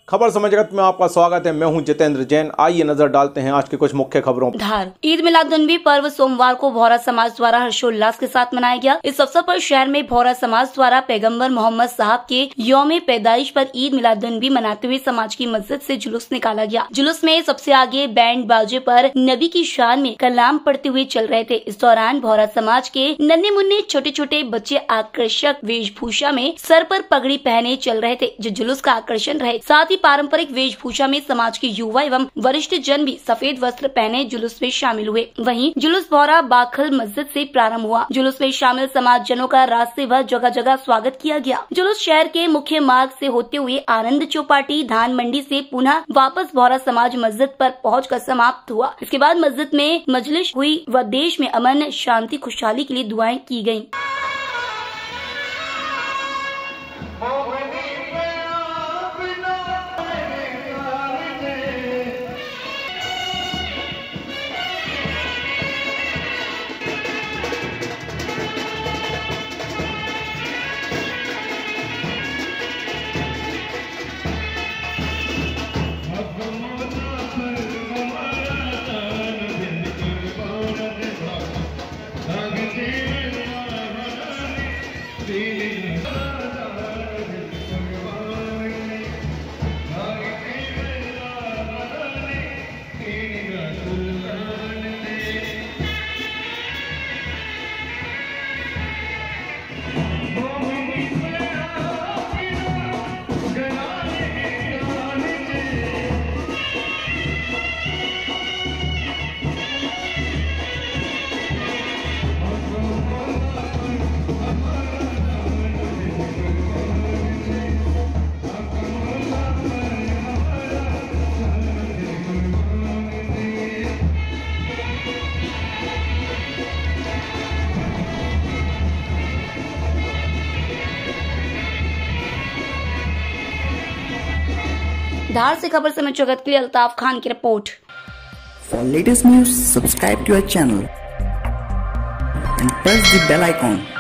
खबर समय जगत में आपका स्वागत है। मैं हूं जितेंद्र जैन। आइए नजर डालते हैं आज की कुछ मुख्य खबरों। धार ईद मिलादुन्नबी पर्व सोमवार को भौरा समाज द्वारा हर्षोल्लास के साथ मनाया गया। इस अवसर पर शहर में भौरा समाज द्वारा पैगंबर मोहम्मद साहब के यौम पैदाइश पर ईद मिलादुन्नबी मनाते हुए समाज की मस्जिद से जुलूस निकाला गया। जुलूस में सबसे आगे बैंड बाजे पर नबी की शान में कलाम पढ़ते हुए चल रहे थे। इस दौरान भौरा समाज के नन्हे मुन्ने छोटे छोटे बच्चे आकर्षक वेशभूषा में सर पर पगड़ी पहने चल रहे थे, जो जुलूस का आकर्षण रहे। साथ ही पारंपरिक वेशभूषा में समाज के युवा एवं वरिष्ठ जन भी सफेद वस्त्र पहने जुलूस में शामिल हुए। वहीं जुलूस भौरा बाखल मस्जिद से प्रारंभ हुआ। जुलूस में शामिल समाज जनों का रास्ते भर जगह जगह स्वागत किया गया। जुलूस शहर के मुख्य मार्ग से होते हुए आनंद चौपाटी धान मंडी से पुनः वापस भौरा समाज मस्जिद पर पहुंचकर समाप्त हुआ। इसके बाद मस्जिद में मजलिस हुई व देश में अमन शांति खुशहाली के लिए दुआएं की गयी। धार से खबर समय जगत के लिए अल्ताफ खान की report. For latest news, subscribe to our channel and press the bell icon.